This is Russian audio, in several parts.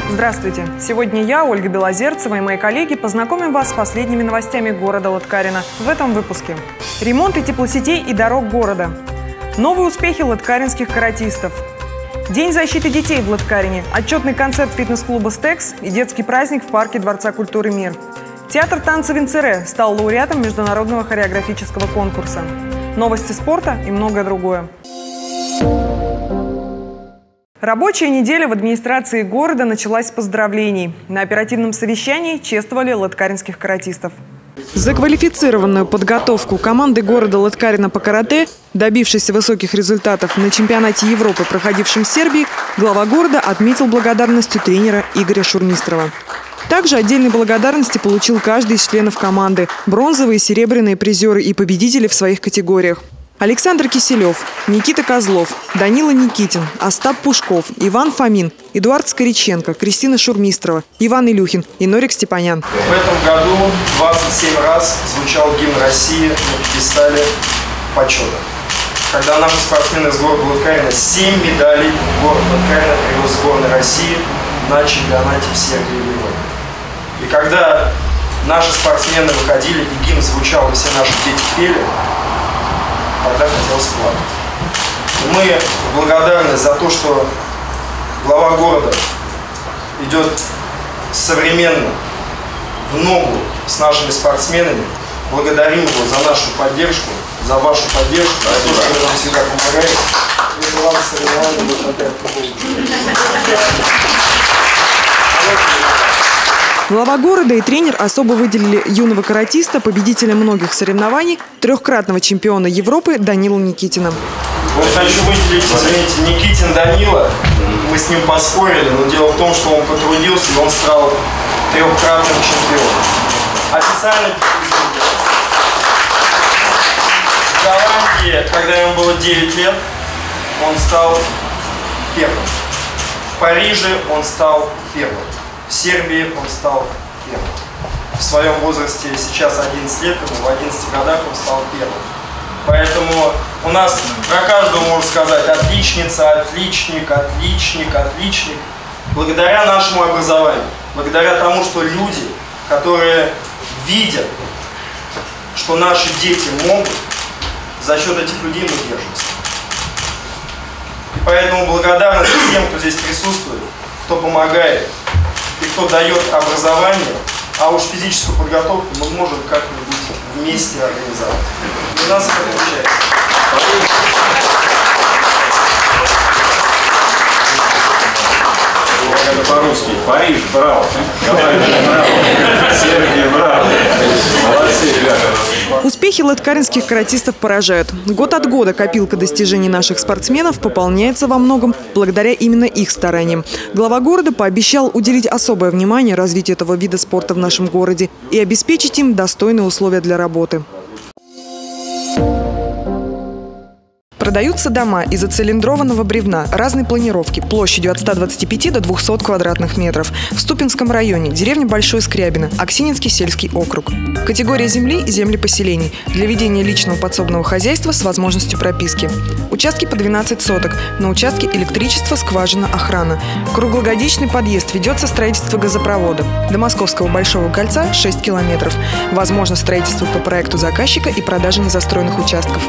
Здравствуйте! Сегодня я, Ольга Белозерцева, и мои коллеги познакомим вас с последними новостями города Лыткарино в этом выпуске. Ремонты теплосетей и дорог города. Новые успехи лыткаринских каратистов. День защиты детей в Лыткарине. Отчетный концерт фитнес-клуба «Стекс» и детский праздник в парке Дворца культуры «Мир». Театр танца «Винцере» стал лауреатом международного хореографического конкурса. Новости спорта и многое другое. Рабочая неделя в администрации города началась с поздравлений. На оперативном совещании чествовали лыткаринских каратистов. За квалифицированную подготовку команды города Лыткарино по карате, добившейся высоких результатов на чемпионате Европы, проходившем в Сербии, глава города отметил благодарностью тренера Игоря Шурмистрова. Также отдельные благодарности получил каждый из членов команды – бронзовые и серебряные призеры и победители в своих категориях. Александр Киселев, Никита Козлов, Данила Никитин, Остап Пушков, Иван Фомин, Эдуард Скориченко, Кристина Шурмистрова, Иван Илюхин и Норик Степанян. В этом году 27 раз звучал гимн России на пьедестале почета. Когда наши спортсмены из города Лыткарино 7 медалей город Лыткарино привез сборной России на чемпионате в Сербии и Европе. И когда наши спортсмены выходили и гимн звучал, и все наши дети пели, тогда хотелось плакать. И мы благодарны за то, что глава города идет современно, в ногу с нашими спортсменами. Благодарим его за нашу поддержку, за вашу поддержку, за то, что вы нам всегда помогаете. И желаем соревнований вот опять. Глава города и тренер особо выделили юного каратиста, победителя многих соревнований, трехкратного чемпиона Европы Данилу Никитина. Вот хочу выделить, извините, Никитин Данила. Мы с ним поспорили, но дело в том, что он потрудился, и он стал трехкратным чемпионом. Официально в Голландии, когда ему было 9 лет, он стал первым. В Париже он стал первым. В Сербии он стал первым. В своем возрасте сейчас 11 лет, ему в 11 годах он стал первым. Поэтому у нас про каждого можно сказать отличница, отличник, отличник, отличник. Благодаря нашему образованию, благодаря тому, что люди, которые видят, что наши дети могут, за счет этих людей мы держимся. И поэтому благодарность всем, кто здесь присутствует, кто помогает и кто дает образование, а уж физическую подготовку мы можем как-нибудь вместе организовать. И у нас это получается. Это по-русски. Париж, браво. Голландия, браво. Сербия, браво. Молодцы, ребята. Успехи лыткаринских каратистов поражают. Год от года копилка достижений наших спортсменов пополняется во многом благодаря именно их стараниям. Глава города пообещал уделить особое внимание развитию этого вида спорта в нашем городе и обеспечить им достойные условия для работы. Продаются дома из оцилиндрованного бревна разной планировки, площадью от 125 до 200 квадратных метров. В Ступинском районе, деревня Большое Скрябино, Аксининский сельский округ. Категория земли – земли поселений. Для ведения личного подсобного хозяйства с возможностью прописки. Участки по 12 соток. На участке электричество, скважина, охрана. Круглогодичный подъезд, ведется строительство газопровода. До Московского Большого кольца – 6 километров. Возможно строительство по проекту заказчика и продажа незастроенных участков.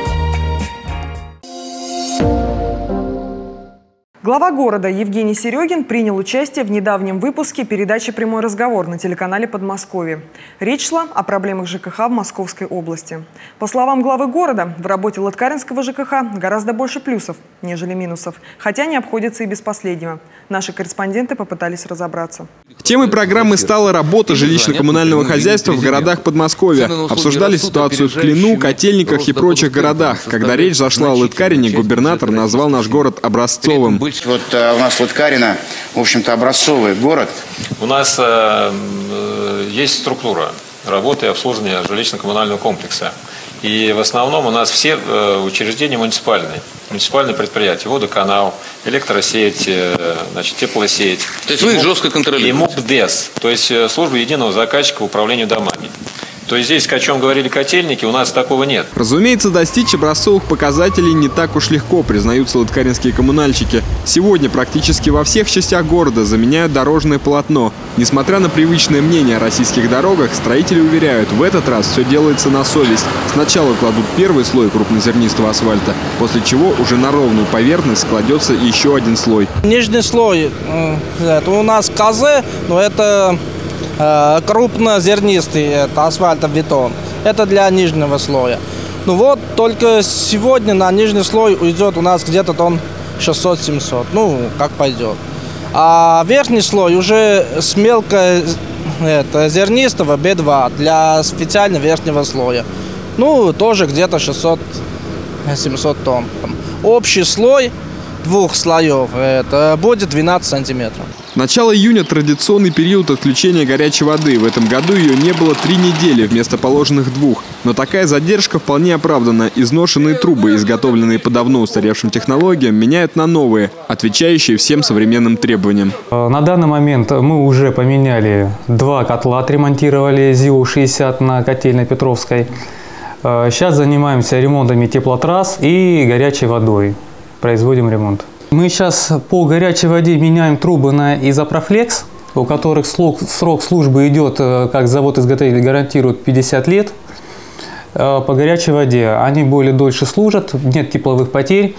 Глава города Евгений Серегин принял участие в недавнем выпуске передачи «Прямой разговор» на телеканале «Подмосковье». Речь шла о проблемах ЖКХ в Московской области. По словам главы города, в работе лыткаринского ЖКХ гораздо больше плюсов, нежели минусов, хотя не обходится и без последнего. Наши корреспонденты попытались разобраться. Темой программы стала работа жилищно-коммунального хозяйства в городах Подмосковья. Обсуждали ситуацию в Клину, Котельниках и прочих городах. Когда речь зашла о Лыткарине, губернатор назвал наш город образцовым. Вот у нас Лыткарино, в общем-то, образцовый город. У нас есть структура работы и обслуживания жилищно-коммунального комплекса. И в основном у нас все учреждения муниципальные предприятия, водоканал, электросеть, значит, теплосеть. То есть вы жестко контролируете? И МОПДЭС, то есть служба единого заказчика по управлению домами. То есть здесь, о чем говорили котельники, у нас такого нет. Разумеется, достичь образцовых показателей не так уж легко, признаются лыткаринские коммунальщики. Сегодня практически во всех частях города заменяют дорожное полотно. Несмотря на привычное мнение о российских дорогах, строители уверяют, в этот раз все делается на совесть. Сначала кладут первый слой крупнозернистого асфальта, после чего уже на ровную поверхность кладется еще один слой. Нижний слой, это у нас КЗ, но это крупнозернистый, это асфальтобетон. Это для нижнего слоя. Ну вот, только сегодня на нижний слой уйдет у нас где-то тонн 600-700. Ну, как пойдет. А верхний слой уже с мелкозернистого B2 для специально верхнего слоя. Ну, тоже где-то 600-700 тонн. Общий слой двух слоев это будет 12 сантиметров. Начало июня – традиционный период отключения горячей воды. В этом году ее не было 3 недели вместо положенных 2. Но такая задержка вполне оправдана. Изношенные трубы, изготовленные по давно устаревшим технологиям, меняют на новые, отвечающие всем современным требованиям. На данный момент мы уже поменяли 2 котла, отремонтировали ЗИО-60 на котельной Петровской. Сейчас занимаемся ремонтами теплотрасс и горячей водой. Производим ремонт. Мы сейчас по горячей воде меняем трубы на изопрофлекс, у которых срок службы идет, как завод-изготовитель гарантирует, 50 лет. По горячей воде они более дольше служат, нет тепловых потерь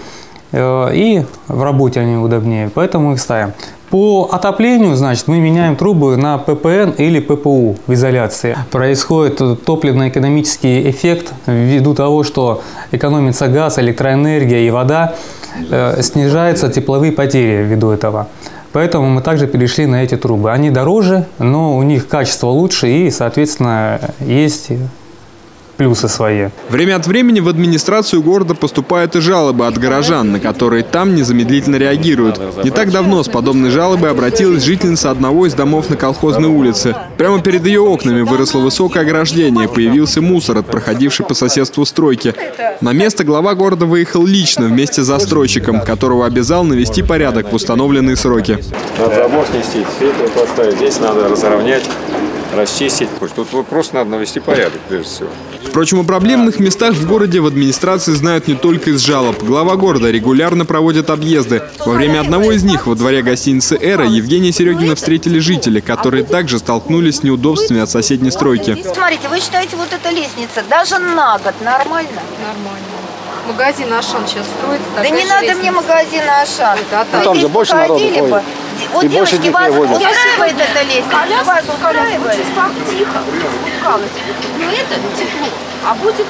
и в работе они удобнее, поэтому их ставим. По отоплению, значит, мы меняем трубы на ППН или ППУ в изоляции. Происходит топливно-экономический эффект ввиду того, что экономится газ, электроэнергия и вода, снижаются тепловые потери ввиду этого. Поэтому мы также перешли на эти трубы. Они дороже, но у них качество лучше и, соответственно, есть плюсы свои. Время от времени в администрацию города поступают и жалобы от горожан, на которые там незамедлительно реагируют. Не так давно с подобной жалобой обратилась жительница одного из домов на Колхозной улице. Прямо перед ее окнами выросло высокое ограждение, появился мусор от проходившей по соседству стройки. На место глава города выехал лично вместе с застройщиком, которого обязал навести порядок в установленные сроки. Надо забор снести, фильтр поставить, здесь надо разровнять, расчистить. Тут просто надо навести порядок, прежде всего. Впрочем, о проблемных местах в городе в администрации знают не только из жалоб. Глава города регулярно проводит объезды. Во время одного из них во дворе гостиницы «Эра» Евгения Серегина встретили жители, которые также столкнулись с неудобствами от соседней стройки. Смотрите, вы считаете, вот эта лестница даже на год нормально? Нормально. Магазин «Ашан» сейчас строится. Да не надо мне магазин «Ашан». Там же больше народу ходит. Вот, и больше детей вас водят. устраивает эта лестница? Вас устраивает? Тихо спускалась. Но это тепло, а будет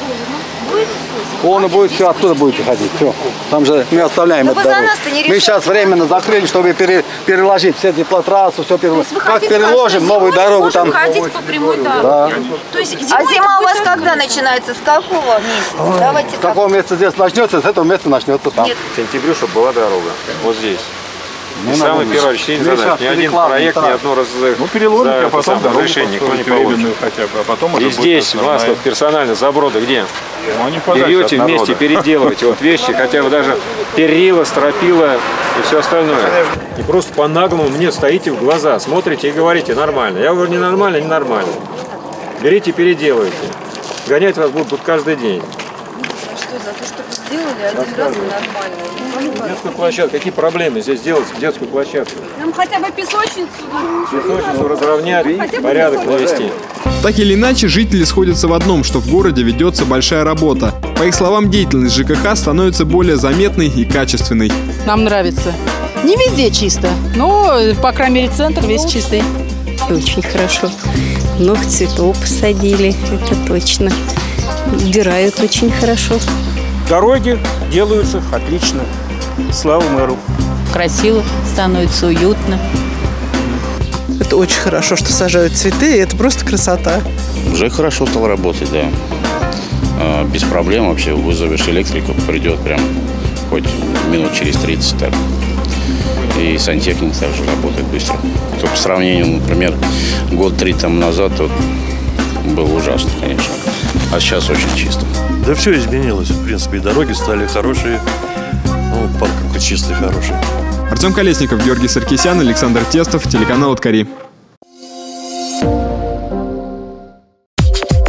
Он будет все оттуда будете ходить. Все. Там же мы оставляем эту дорогу. Мы сейчас временно закрыли, чтобы переложить все теплотрассу, все переложить. Как переложим новую дорогу там. Ходить по прямой дороге. Да. То есть А зима у вас когда начинается? С какого месяца? Давайте с какого месяца здесь начнется, с этого месяца начнется там. К сентябрю, чтобы была дорога. Вот здесь. И самый первый решение задач. Ни один проект, ни одно переложим, а потом разрешение никто не получит. Хотя бы, а потом и здесь вас вот персонально заброды где? Ну, берете вместе, переделываете вот вещи, хотя бы даже перила, стропила и все остальное. И просто по-наглому мне стоите в глаза, смотрите и говорите нормально. Я говорю, ненормально, ненормально. Берите, переделывайте. Гонять вас будут каждый день. что за то, что вы сделали один раз нормально? Детскую площадку. Какие проблемы здесь делать детскую площадку? Нам хотя бы песочницу. Песочницу разровнять, порядок навести. Так или иначе, жители сходятся в одном, что в городе ведется большая работа. По их словам, деятельность ЖКХ становится более заметной и качественной. Нам нравится. Не везде чисто, но, по крайней мере, центр весь чистый. Очень хорошо. Много цветов посадили, это точно. Убирают очень хорошо. Дороги делаются отлично. Слава мэру. Красиво, становится уютно. Это очень хорошо, что сажают цветы, и это просто красота. Уже хорошо стал работать, да. Без проблем вообще вызовешь электрику, придет прям хоть минут через 30 так. И сантехника также работает быстро. То по сравнению, например, год-три там назад вот, было ужасно, конечно. А сейчас очень чисто. Да все изменилось, в принципе, и дороги стали хорошие, ну, парк чистый, хороший. Артем Колесников, Георгий Саркисян, Александр Тестов, телеканал Лыткари.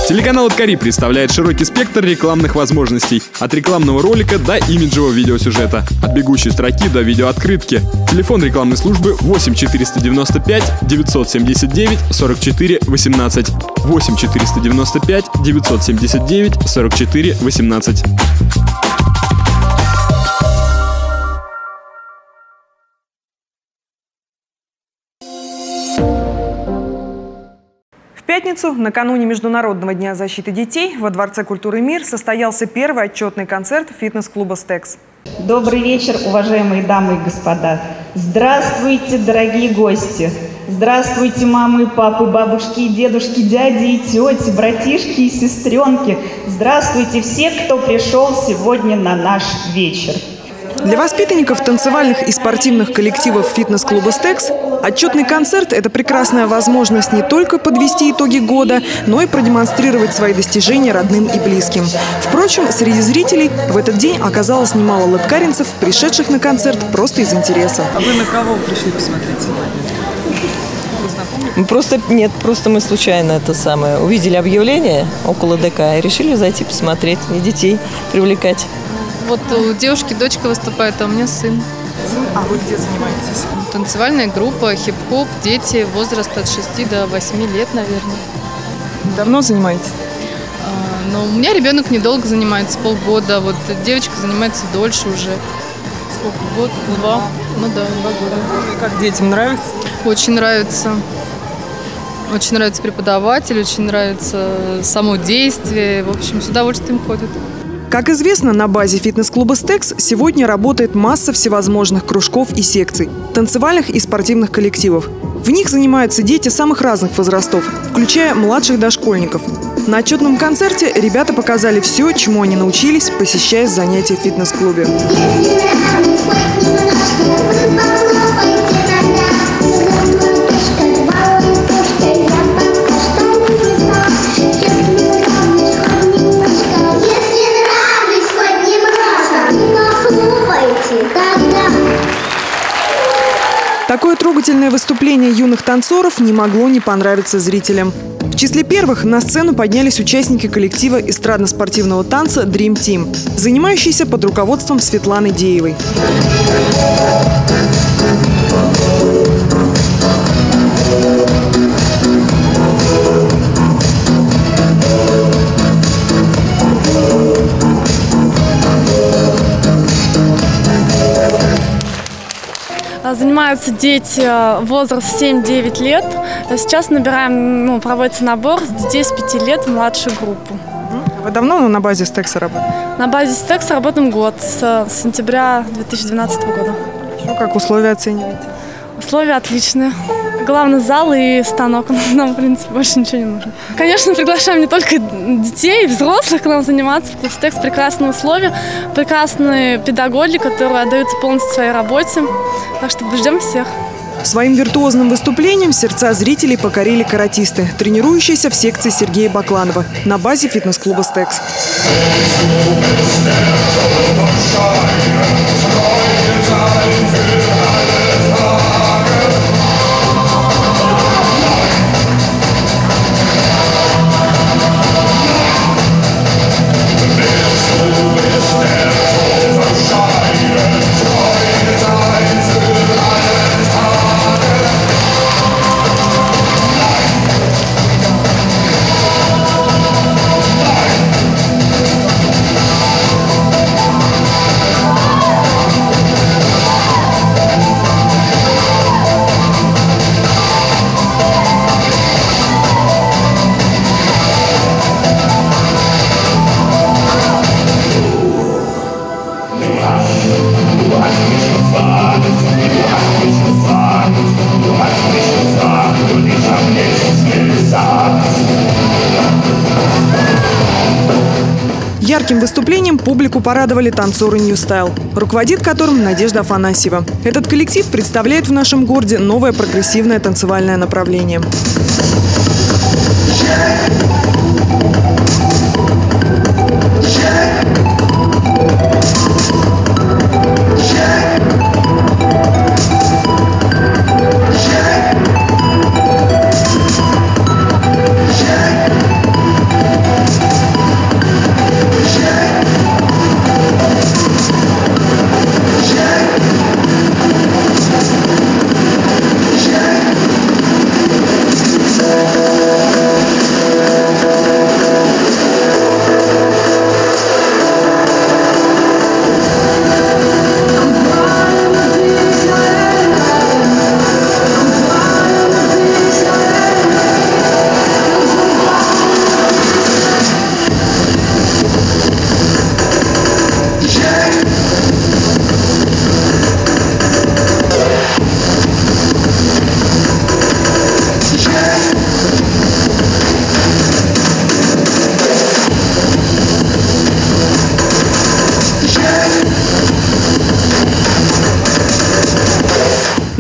Телеканал «Лыткари» представляет широкий спектр рекламных возможностей. От рекламного ролика до имиджевого видеосюжета. От бегущей строки до видеооткрытки. Телефон рекламной службы 8 495 979 44 18. 8 495 979 44 18. В пятницу, накануне Международного дня защиты детей, во Дворце культуры «Мир» состоялся первый отчетный концерт фитнес-клуба «Стекс». Добрый вечер, уважаемые дамы и господа. Здравствуйте, дорогие гости. Здравствуйте, мамы, папы, бабушки и дедушки, дяди и тети, братишки и сестренки. Здравствуйте все, кто пришел сегодня на наш вечер. Для воспитанников танцевальных и спортивных коллективов фитнес-клуба «Стекс» отчетный концерт – это прекрасная возможность не только подвести итоги года, но и продемонстрировать свои достижения родным и близким. Впрочем, среди зрителей в этот день оказалось немало лыткаринцев, пришедших на концерт просто из интереса. А вы на кого пришли посмотреть сегодня? Просто мы случайно увидели объявление около ДК и решили зайти посмотреть и детей привлекать. Вот у девушки дочка выступает, а у меня сын. А вы где занимаетесь? Танцевальная группа, хип-хоп, дети, возраст от 6 до 8 лет, наверное. Давно занимаетесь? Но у меня ребенок недолго занимается, полгода. Вот девочка занимается дольше уже. Сколько? Год? 2? Ну да, 2 года. И как детям нравится? Очень нравится. Очень нравится преподаватель, очень нравится само действие. В общем, с удовольствием ходят. Как известно, на базе фитнес-клуба «Стекс» сегодня работает масса всевозможных кружков и секций, танцевальных и спортивных коллективов. В них занимаются дети самых разных возрастов, включая младших дошкольников. На отчетном концерте ребята показали все, чему они научились, посещая занятия в фитнес-клубе. Такое трогательное выступление юных танцоров не могло не понравиться зрителям. В числе первых на сцену поднялись участники коллектива эстрадно-спортивного танца Dream Team, занимающийся под руководством Светланы Деевой. Занимаются дети возраст 7-9 лет. Сейчас набираем, проводится набор с детей с 5 лет в младшую группу. Вы давно на базе «Стекса» работаете? На базе «Стекса» работаем год, с сентября 2012 года. Как условия оцениваете? Условия отличные. Главный зал и станок. Нам, в принципе, больше ничего не нужно. Конечно, приглашаем не только детей, взрослых к нам заниматься. В клуб «Стекс» прекрасные условия, прекрасные педагоги, которые отдаются полностью своей работе. Так что ждем всех. Своим виртуозным выступлением сердца зрителей покорили каратисты, тренирующиеся в секции Сергея Бакланова на базе фитнес-клуба «Стекс». Ярким выступлением публику порадовали танцоры New Style, руководит которым Надежда Афанасьева. Этот коллектив представляет в нашем городе новое прогрессивное танцевальное направление.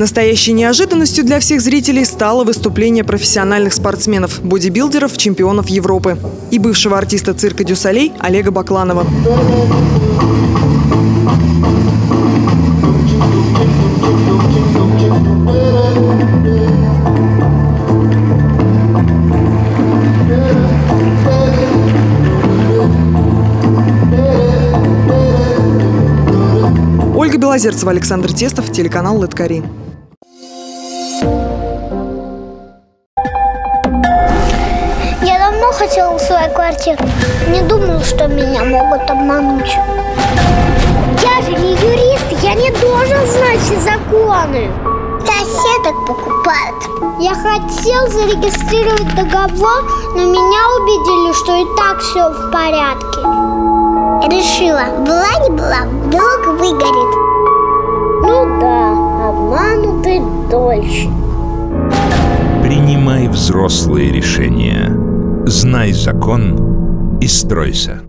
Настоящей неожиданностью для всех зрителей стало выступление профессиональных спортсменов, бодибилдеров, чемпионов Европы и бывшего артиста цирка «Дю Солей» Олега Бакланова. Ольга Белозерцева, Александр Тестов, телеканал Лыткари. Я давно хотела свою квартиру. Не думала, что меня могут обмануть. Я же не юрист, я не должен знать все законы. Соседок покупают. Я хотел зарегистрировать договор, но меня убедили, что и так все в порядке. Решила, была не была, вдруг выгорит. Ну да, обманутый дольше. Принимай взрослые решения. Знай закон и стройся.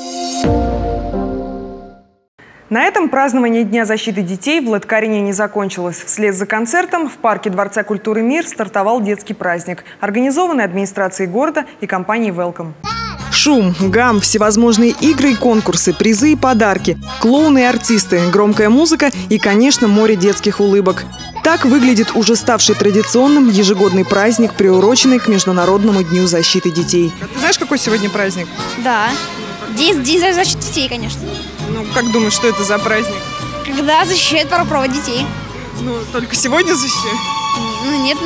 На этом празднование Дня защиты детей в Лыткарине не закончилось. Вслед за концертом в парке Дворца культуры «Мир» стартовал детский праздник, организованный администрацией города и компанией «Велком». Шум, гам, всевозможные игры и конкурсы, призы и подарки, клоуны и артисты, громкая музыка и, конечно, море детских улыбок. Так выглядит уже ставший традиционным ежегодный праздник, приуроченный к Международному дню защиты детей. Ты знаешь, какой сегодня праздник? Да. День защиты детей, конечно. Ну, как думаешь, что это за праздник? Когда защищают права детей. Ну, только сегодня защищают? Ну, нет.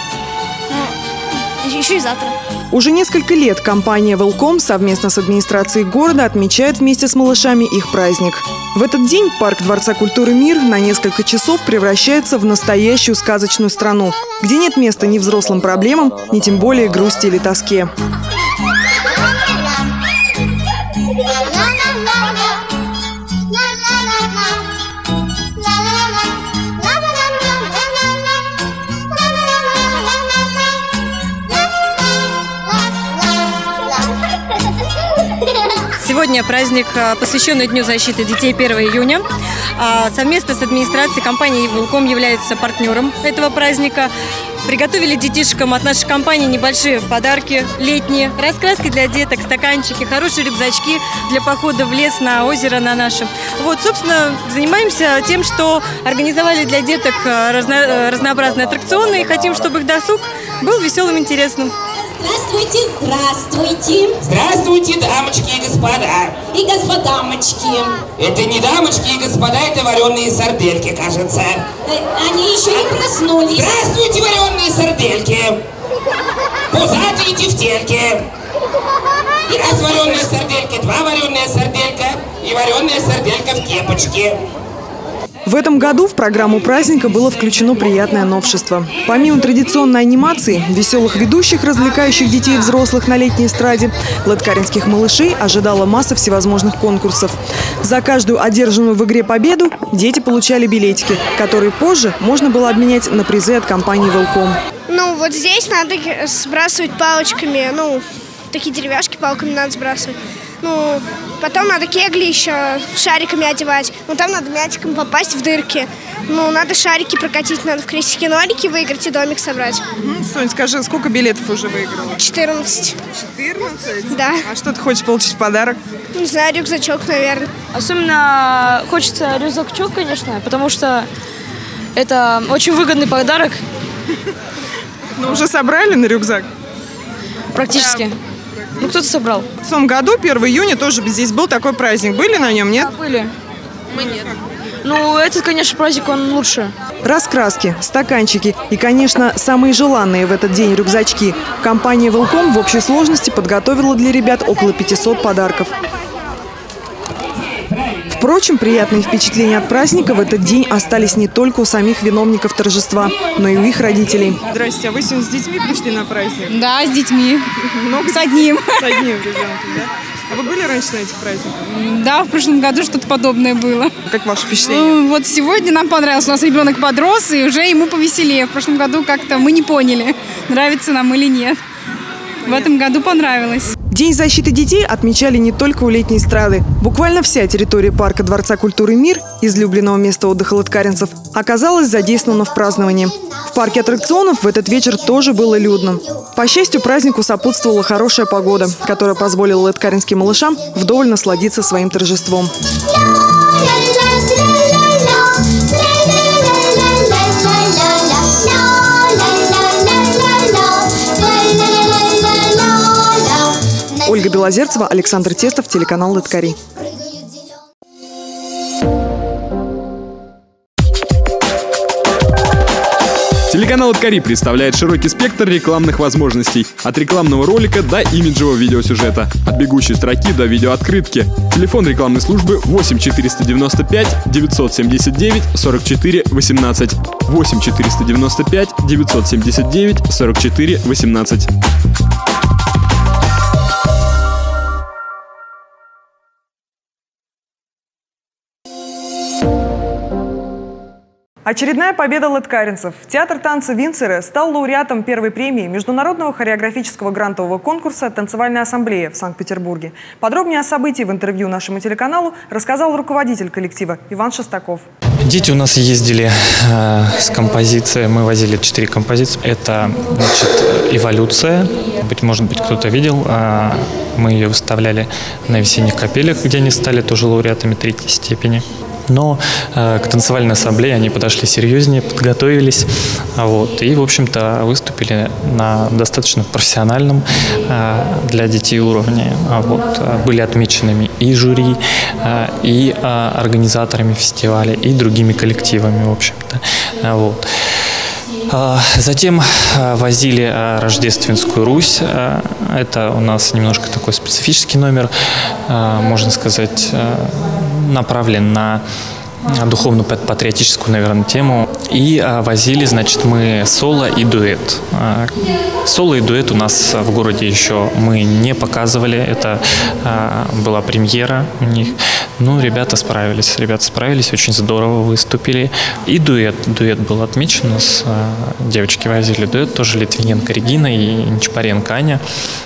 Ну, еще и завтра. Уже несколько лет компания «Велком» совместно с администрацией города отмечает вместе с малышами их праздник. В этот день парк Дворца культуры «Мир» на несколько часов превращается в настоящую сказочную страну, где нет места ни взрослым проблемам, ни тем более грусти или тоске. Сегодня праздник, посвященный Дню защиты детей 1 июня. Совместно с администрацией компании «Велком» является партнером этого праздника. Приготовили детишкам от нашей компании небольшие подарки летние, раскраски для деток, стаканчики, хорошие рюкзачки для похода в лес, на озеро на наше. Вот, собственно, занимаемся тем, что организовали для деток разнообразные аттракционы и хотим, чтобы их досуг был веселым и интересным. Здравствуйте, здравствуйте. Здравствуйте, дамочки и господа. И господамочки. Это не дамочки и господа, это вареные сардельки, кажется. Они еще не проснулись. Здравствуйте, вареные сардельки. Пузатые тефтельки. И раз вареные сардельки, два вареные сарделька и вареная сарделька в кепочке. В этом году в программу праздника было включено приятное новшество. Помимо традиционной анимации, веселых ведущих, развлекающих детей и взрослых на летней эстраде, лыткаринских малышей ожидала масса всевозможных конкурсов. За каждую одержанную в игре победу дети получали билетики, которые позже можно было обменять на призы от компании «Велком». Ну, вот здесь надо сбрасывать палочками, такие деревяшки палками надо сбрасывать. Потом надо кегли еще шариками одевать. Там надо мячиком попасть в дырки. Надо шарики прокатить, надо в крестики-нолики выиграть и домик собрать. Сонь, скажи, сколько билетов уже выиграла? 14. 14? Да. А что ты хочешь получить в подарок? Не знаю, рюкзачок, наверное. Особенно хочется рюкзачок, конечно, потому что это очень выгодный подарок. Уже собрали на рюкзак? Практически. Да. Кто-то собрал. В том году, 1 июня, тоже здесь был такой праздник. Были на нем, нет? Да, были. Мы нет. Этот, конечно, праздник, он лучше. Раскраски, стаканчики и, конечно, самые желанные в этот день рюкзачки. Компания «Велком» в общей сложности подготовила для ребят около 500 подарков. Впрочем, приятные впечатления от праздника в этот день остались не только у самих виновников торжества, но и у их родителей. Здрасте, а вы сегодня с детьми пришли на праздник? Да, с детьми. Много? С одним. С одним ребенком, да? А вы были раньше на этих праздниках? Да, в прошлом году что-то подобное было. Как ваше впечатление? Вот сегодня нам понравилось. У нас ребенок подрос, и уже ему повеселее. В прошлом году как-то мы не поняли, нравится нам или нет. В этом году понравилось. День защиты детей отмечали не только у летней эстрады. Буквально вся территория парка Дворца культуры «Мир», излюбленного места отдыха лыткаринцев, оказалась задействована в праздновании. В парке аттракционов в этот вечер тоже было людно. По счастью, празднику сопутствовала хорошая погода, которая позволила лыткаринским малышам вдоволь насладиться своим торжеством. Ольга Белозерцева, Александр Тестов, телеканал «Лыткари». Телеканал «Лыткари» представляет широкий спектр рекламных возможностей. От рекламного ролика до имиджевого видеосюжета. От бегущей строки до видеооткрытки. Телефон рекламной службы 8 495 979 44 18. 8 495 979 44 18. Очередная победа лыткаринцев. Театр танца «Винцеры» стал лауреатом первой премии Международного хореографического грантового конкурса «Танцевальная ассамблея» в Санкт-Петербурге. Подробнее о событии в интервью нашему телеканалу рассказал руководитель коллектива Иван Шестаков. Дети у нас ездили с композицией, мы возили 4 композиции. Это, «Эволюция», может быть, кто-то видел. Мы ее выставляли на весенних капелях, где они стали тоже лауреатами 3-й степени. Но к танцевальной ассамблее они подошли серьезнее, подготовились, и, в общем-то, выступили на достаточно профессиональном для детей уровне. Были отмеченными и жюри, и организаторами фестиваля, и другими коллективами, в общем-то. Затем возили «Рождественскую Русь». Это у нас немножко такой специфический номер, можно сказать, направлен на духовно-патриотическую, наверное, тему. И возили, мы соло и дуэт. Соло и дуэт у нас в городе еще мы не показывали. Это была премьера у них. Но ребята справились, очень здорово выступили. И дуэт был отмечен у нас. Девочки возили дуэт, тоже Литвиненко Регина и Нечапаренко Аня.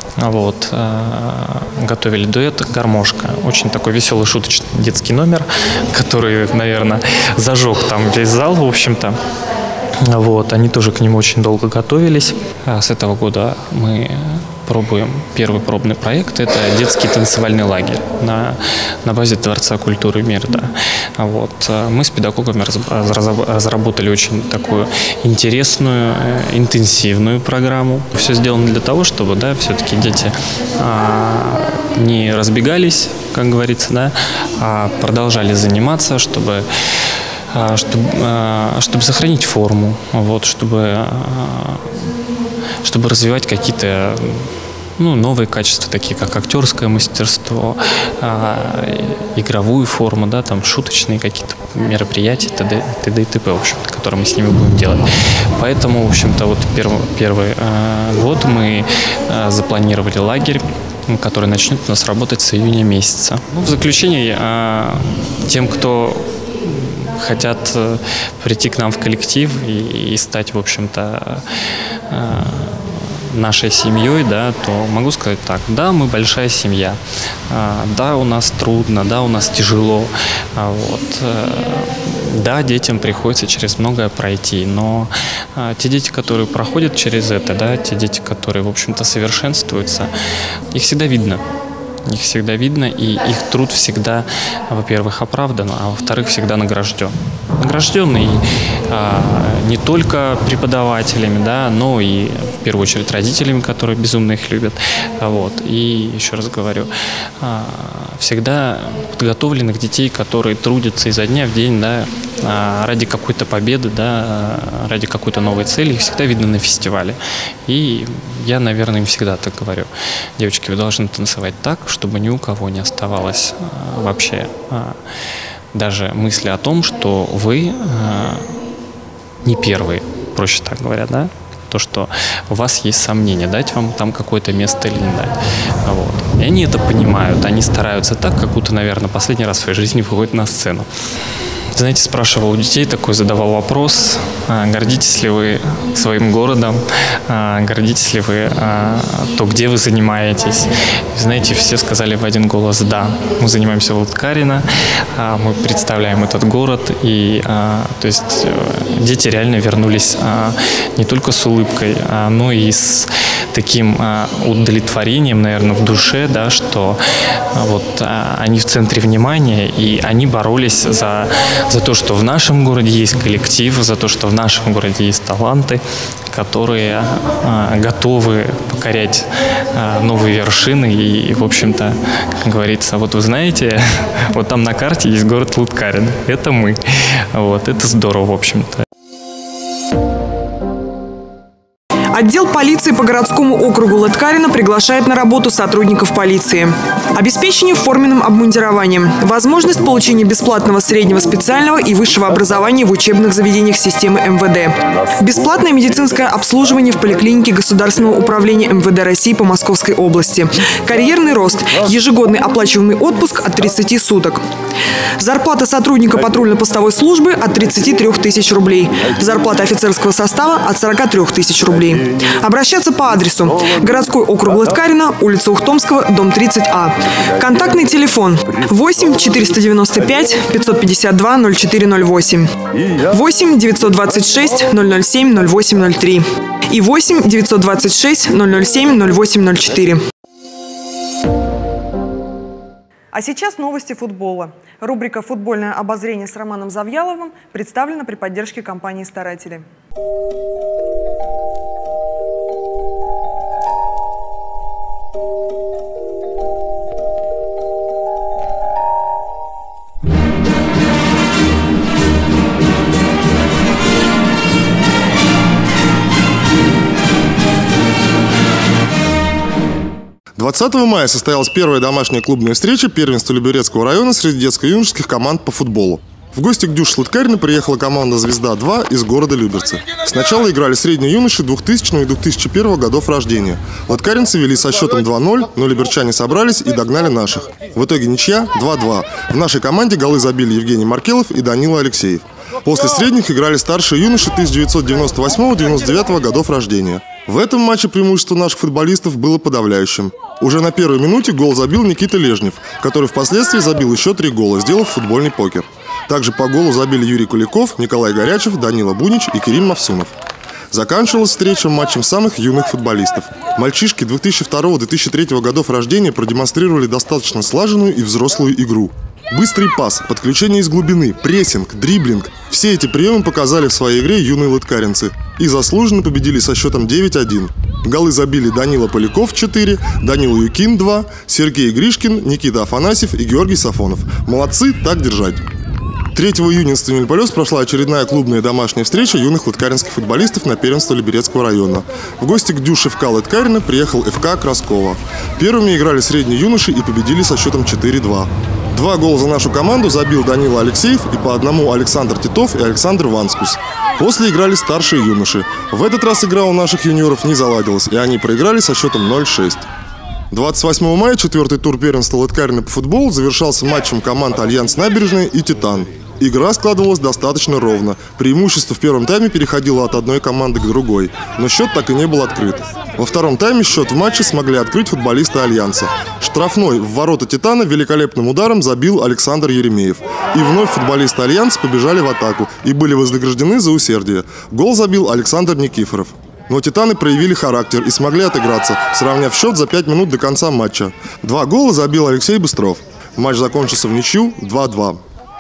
Готовили дуэт «Гармошка». Очень такой веселый, шуточный детский номер, который, наверное, зажег там весь зал, в общем-то. Они тоже к нему очень долго готовились. С этого года мы пробуем первый пробный проект. Это детский танцевальный лагерь на базе Дворца культуры «Мир». Мы с педагогами разработали очень такую интересную, интенсивную программу. Все сделано для того, чтобы все-таки дети не разбегались, как говорится, а продолжали заниматься, чтобы сохранить форму, чтобы развивать какие-то новые качества, такие как актерское мастерство, игровую форму, шуточные какие-то мероприятия, т.д. и т.п., в общем-то, которые мы с ними будем делать. Поэтому, в общем-то, первый год мы запланировали лагерь, который начнет у нас работать с июня месяца. В заключение, тем, кто хотят прийти к нам в коллектив и стать, в общем-то, нашей семьей, то могу сказать так: да, мы большая семья, да, у нас трудно, да, у нас тяжело, да, детям приходится через многое пройти, но те дети, которые проходят через это, те дети, которые, в общем-то, совершенствуются, их всегда видно. И их труд всегда, во-первых, оправдан, а во-вторых, всегда награжден. Награжден и не только преподавателями, но и в первую очередь родителями, которые безумно их любят. И еще раз говорю, всегда подготовленных детей, которые трудятся изо дня в день, ради какой-то победы, ради какой-то новой цели, их всегда видно на фестивале. И я, наверное, им всегда так говорю: девочки, вы должны танцевать так, чтобы ни у кого не оставалось вообще даже мысли о том, что вы не первые, проще так говоря, то, что у вас есть сомнения, дать вам там какое-то место или не дать. И они это понимают, они стараются так, как будто, наверное, последний раз в своей жизни выходят на сцену. Знаете, спрашивал у детей, такой задавал вопрос: гордитесь ли вы своим городом, гордитесь ли вы то, где вы занимаетесь. Знаете, все сказали в один голос: да, мы занимаемся в Лыткарино, мы представляем этот город. И то есть дети реально вернулись не только с улыбкой, но и с таким удовлетворением, наверное, в душе, да, что вот они в центре внимания, и они боролись за то, что в нашем городе есть коллектив, за то, что в нашем городе есть таланты, которые готовы покорять новые вершины. И, в общем-то, как говорится, вот вы знаете, вот там на карте есть город Лыткарино. Это мы. Вот, это здорово, в общем-то. Отдел полиции по городскому округу Лыткарино приглашает на работу сотрудников полиции. Обеспечение форменным обмундированием. Возможность получения бесплатного среднего специального и высшего образования в учебных заведениях системы МВД. Бесплатное медицинское обслуживание в поликлинике Государственного управления МВД России по Московской области. Карьерный рост. Ежегодный оплачиваемый отпуск от 30 суток. Зарплата сотрудника патрульно-постовой службы от 33 тысяч рублей. Зарплата офицерского состава от 43 тысяч рублей. Обращаться по адресу: городской округ Лыткарино, улица Ухтомского, дом 30А. Контактный телефон 8 495 552 0408, 8 926 007 0803 и 8 926 007 0804. А сейчас новости футбола. Рубрика «Футбольное обозрение» с Романом Завьяловым представлена при поддержке компании «Старатели». «20 мая состоялась первая домашняя клубная встреча первенства Люберецкого района среди детско-юношеских команд по футболу. В гости к Дюш Лыткарино приехала команда «Звезда-2» из города Люберцы. Сначала играли средние юноши 2000 и 2001 годов рождения. Лыткаринцы вели со счетом 2-0, но люберчане собрались и догнали наших. В итоге ничья 2-2. В нашей команде голы забили Евгений Маркелов и Данила Алексеев. После средних играли старшие юноши 1998-99 годов рождения. В этом матче преимущество наших футболистов было подавляющим. Уже на первой минуте гол забил Никита Лежнев, который впоследствии забил еще 3 гола, сделав футбольный покер. Также по голу забили Юрий Куликов, Николай Горячев, Данила Бунич и Кирилл Мавсунов. Заканчивалась встреча матчем самых юных футболистов. Мальчишки 2002-2003 годов рождения продемонстрировали достаточно слаженную и взрослую игру. Быстрый пас, подключение из глубины, прессинг, дриблинг – все эти приемы показали в своей игре юные лыткаринцы и заслуженно победили со счетом 9-1. Голы забили Данила Поляков 4, Данила Юкин 2, Сергей Гришкин, Никита Афанасьев и Георгий Сафонов. Молодцы, так держать. 3 июня в Станиль-Полёс прошла очередная клубная домашняя встреча юных лыткаринских футболистов на первенство Люберецкого района. В гости к Дюш ФК Лыткарино приехал ФК Краскова. Первыми играли средние юноши и победили со счетом 4-2. 2 гола за нашу команду забил Данила Алексеев и по одному Александр Титов и Александр Ванскус. После играли старшие юноши. В этот раз игра у наших юниоров не заладилась, и они проиграли со счетом 0-6. 28 мая 4-й тур первенства Лыткарино по футболу завершался матчем команд «Альянс Набережная» и «Титан». Игра складывалась достаточно ровно. Преимущество в первом тайме переходило от одной команды к другой, но счет так и не был открыт. Во втором тайме счет в матче смогли открыть футболисты «Альянса». Штрафной в ворота «Титана» великолепным ударом забил Александр Еремеев. И вновь футболисты «Альянса» побежали в атаку и были вознаграждены за усердие. Гол забил Александр Никифоров. Но «Титаны» проявили характер и смогли отыграться, сравняв счет за 5 минут до конца матча. 2 гола забил Алексей Быстров. Матч закончился в ничью 2-2.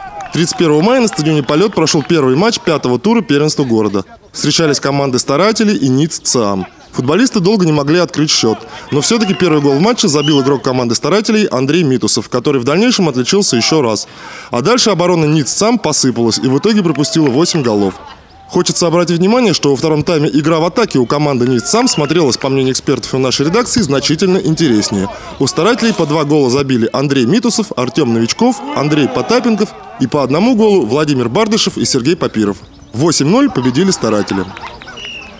31 мая на стадионе «Полет» прошел первый матч 5-го тура первенства города. Встречались команды «Старатели» и НИЦ ЦИАМ. Футболисты долго не могли открыть счет, но все-таки первый гол в матче забил игрок команды «Старателей» Андрей Митусов, который в дальнейшем отличился еще раз. А дальше оборона НИЦ ЦИАМ посыпалась и в итоге пропустила 8 голов. Хочется обратить внимание, что во втором тайме игра в атаке у команды НИЦ ЦИАМ смотрелась, по мнению экспертов и нашей редакции, значительно интереснее. У «Старателей» по 2 гола забили Андрей Митусов, Артем Новичков, Андрей Потапенков и по 1 голу Владимир Бардышев и Сергей Папиров. 8-0 победили «Старатели».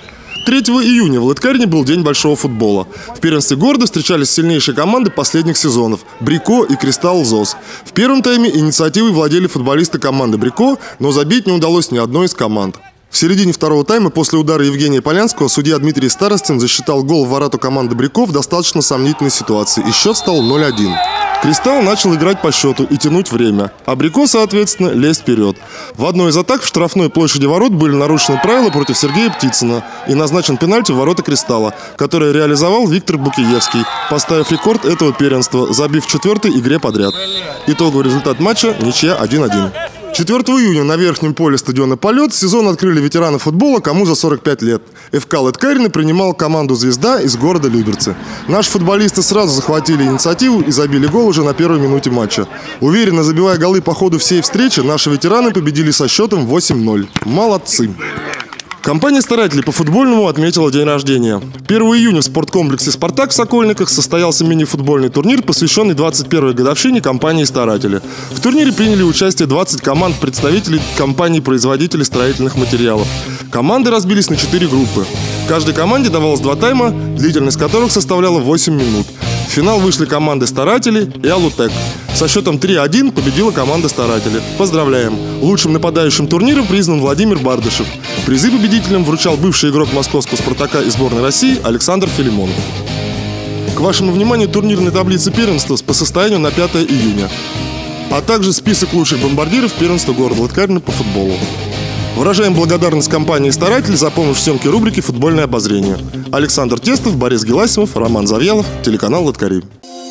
3 июня в Лыткарине был День большого футбола. В первенстве города встречались сильнейшие команды последних сезонов – Брико и Кристалл ЗОС. В первом тайме инициативой владели футболисты команды Брико, но забить не удалось ни одной из команд. В середине второго тайма после удара Евгения Полянского судья Дмитрий Старостин засчитал гол в ворота команды Брико в достаточно сомнительной ситуации, и счет стал 0-1. Кристалл начал играть по счету и тянуть время, а Брико, соответственно, лезть вперед. В одной из атак в штрафной площади ворот были нарушены правила против Сергея Птицына и назначен пенальти в ворота Кристалла, который реализовал Виктор Букиевский, поставив рекорд этого первенства, забив в 4-й игре подряд. Итоговый результат матча – ничья 1-1. 4 июня на верхнем поле стадиона «Полет» сезон открыли ветераны футбола, кому за 45 лет. ФК Лыткарина принимал команду «Звезда» из города Люберцы. Наши футболисты сразу захватили инициативу и забили гол уже на первой минуте матча. Уверенно забивая голы по ходу всей встречи, наши ветераны победили со счетом 8-0. Молодцы! Компания старателей по футбольному отметила день рождения. 1 июня в спорткомплексе «Спартак» в Сокольниках состоялся мини-футбольный турнир, посвященный 21-й годовщине компании «Старатели». В турнире приняли участие 20 команд представителей компаний-производителей строительных материалов. Команды разбились на 4 группы. Каждой команде давалось 2 тайма, длительность которых составляла 8 минут. В финал вышли команды «Старатели» и «Алутек». Со счетом 3-1 победила команда «Старатели». Поздравляем! Лучшим нападающим турнира признан Владимир Бардышев. Призы победителям вручал бывший игрок московского «Спартака» и сборной России Александр Филимонов. К вашему вниманию турнирной таблицы первенства по состоянию на 5 июня, а также список лучших бомбардиров первенства города Лыткарина по футболу. Выражаем благодарность компании «Старатель» за помощь в съемке рубрики «Футбольное обозрение». Александр Тестов, Борис Геласимов, Роман Завьялов, телеканал «Лыткарин».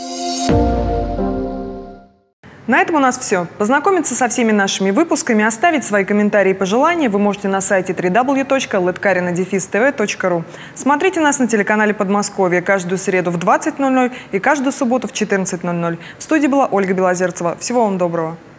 На этом у нас все. Познакомиться со всеми нашими выпусками, оставить свои комментарии и пожелания вы можете на сайте www.latkarina-tv.ru. Смотрите нас на телеканале «Подмосковье» каждую среду в 20:00 и каждую субботу в 14:00. В студии была Ольга Белозерцева. Всего вам доброго.